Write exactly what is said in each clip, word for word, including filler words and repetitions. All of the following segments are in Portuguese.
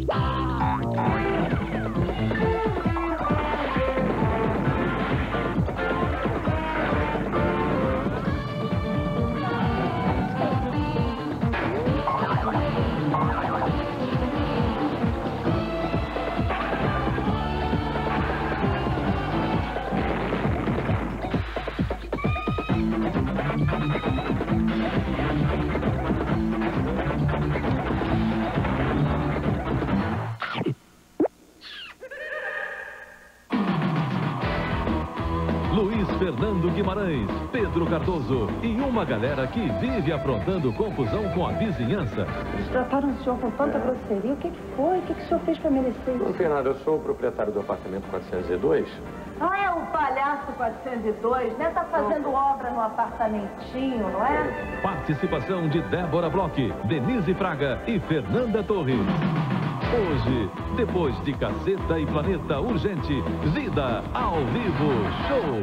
Luiz Fernando Guimarães, Pedro Cardoso e uma galera que vive aprontando confusão com a vizinhança. Eles trataram o senhor com tanta grosseria. O que, que foi? O que, que o senhor fez para merecer isso? Não tem nada, eu sou o proprietário do apartamento quatrocentos e dois. Ah, é o palhaço quatrocentos e dois, né? Tá fazendo obra no apartamentinho, não é? Participação de Débora Bloch, Denise Fraga e Fernanda Torres. Hoje, depois de Caceta e Planeta Urgente, Vida ao Vivo Show.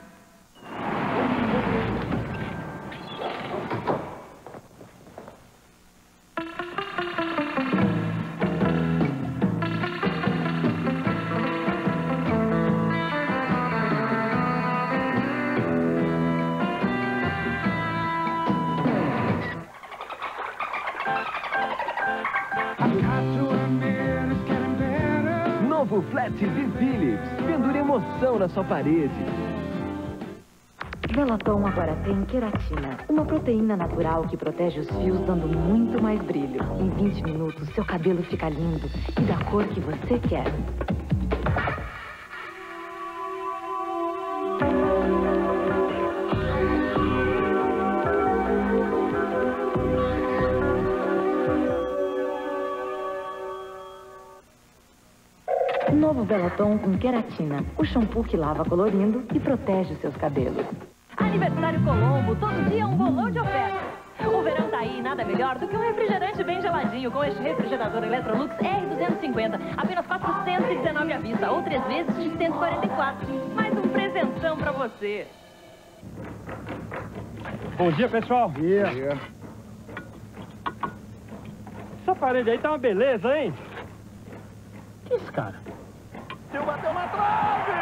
Novo flat de Philips. Pendura emoção na sua parede. Velaton agora tem queratina, uma proteína natural que protege os fios, dando muito mais brilho. Em vinte minutos, seu cabelo fica lindo e da cor que você quer. Novo Velaton com queratina, o shampoo que lava colorindo e protege os seus cabelos. Aniversário Colombo, todo dia um bolão de ofertas. O verão tá aí, nada melhor do que um refrigerante bem geladinho com este refrigerador Electrolux R duzentos e cinquenta. Apenas quatrocentos e dezenove à vista, ou três vezes de cento e quarenta e quatro. Mais um presentão pra você. Bom dia, pessoal. Bom dia. Bom dia. Essa parede aí tá uma beleza, hein? Que isso, cara? Bateu uma trave!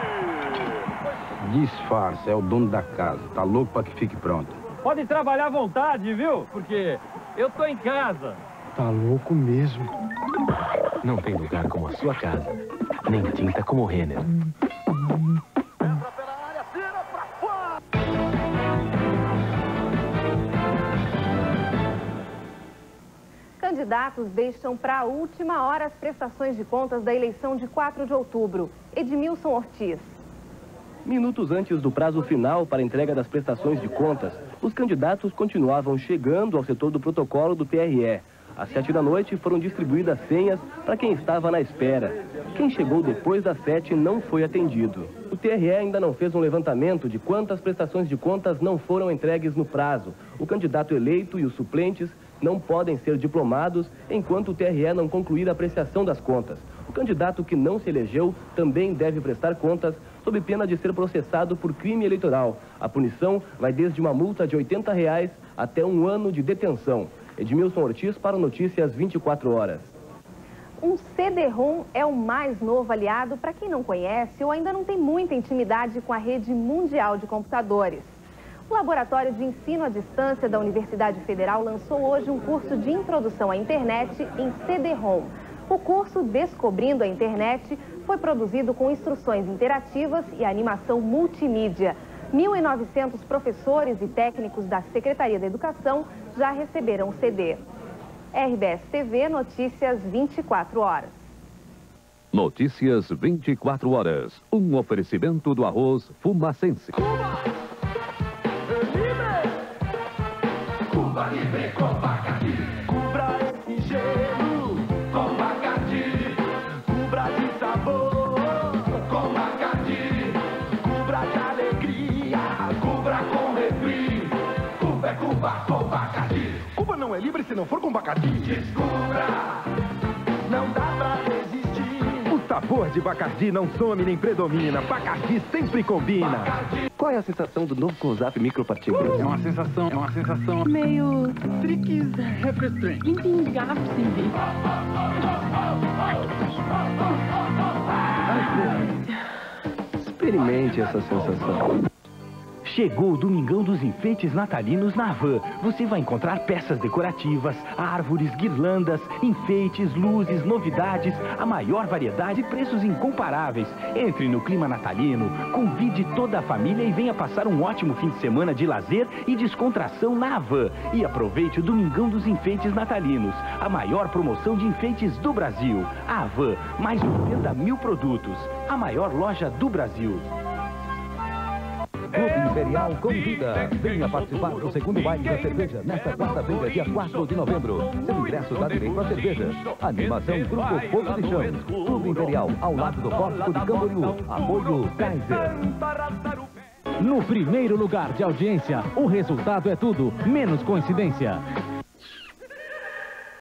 Disfarça, é o dono da casa. Tá louco pra que fique pronto. Pode trabalhar à vontade, viu? Porque eu tô em casa. Tá louco mesmo. Não tem lugar como a sua casa. Nem tinta como Renner. Entra pela área, tira pra fora! Candidatos deixam para a última hora as prestações de contas da eleição de quatro de outubro. Edmilson Ortiz. Minutos antes do prazo final para a entrega das prestações de contas, os candidatos continuavam chegando ao setor do protocolo do T R E. Às sete da noite foram distribuídas senhas para quem estava na espera. Quem chegou depois das sete não foi atendido. O T R E ainda não fez um levantamento de quantas prestações de contas não foram entregues no prazo. O candidato eleito e os suplentes não podem ser diplomados enquanto o T R E não concluir a apreciação das contas. O candidato que não se elegeu também deve prestar contas sob pena de ser processado por crime eleitoral. A punição vai desde uma multa de oitenta reais até um ano de detenção. Edmilson Ortiz para Notícias vinte e quatro horas. Um C D-ROM é o mais novo aliado para quem não conhece ou ainda não tem muita intimidade com a rede mundial de computadores. O Laboratório de Ensino à Distância da Universidade Federal lançou hoje um curso de introdução à internet em C D-ROM. O curso Descobrindo a Internet foi produzido com instruções interativas e animação multimídia. mil e novecentos professores e técnicos da Secretaria da Educação já receberam o C D. R B S T V, Notícias vinte e quatro horas. Notícias vinte e quatro horas. Um oferecimento do arroz Fumacense. Cuba! Livre! Cuba Livre com Bacardi. Cubra esse gelo com Bacardi. Cubra de sabor com Bacardi. Cubra de alegria, cubra com refri. Cuba é Cuba com Bacardi. Cuba não é livre se não for com Bacardi. Descubra, não dá pra resistir. O sabor de Bacardi não some nem predomina. Bacardi sempre combina. Bacardi. Qual é a sensação do novo Close-Up micropartículas? É uma sensação, é uma sensação Meio... triquis, refrescante. Limpinho, garfo, sim. sente essa sensação. Chegou o Domingão dos Enfeites Natalinos na Havan. Você vai encontrar peças decorativas, árvores, guirlandas, enfeites, luzes, novidades, a maior variedade e preços incomparáveis. Entre no clima natalino, convide toda a família e venha passar um ótimo fim de semana de lazer e descontração na Havan. E aproveite o Domingão dos Enfeites Natalinos, a maior promoção de enfeites do Brasil. A Havan, mais de oitenta mil produtos, a maior loja do Brasil. Clube Imperial convida. Venha participar do segundo baile da cerveja nesta quarta-feira, dia quatro de novembro. Seu ingresso dá direito à cerveja. Animação Grupo Fogo de Chão. Clube Imperial, ao lado do Pórtico de Camboriú. Apoio Kaiser. No primeiro lugar de audiência, o resultado é tudo menos coincidência.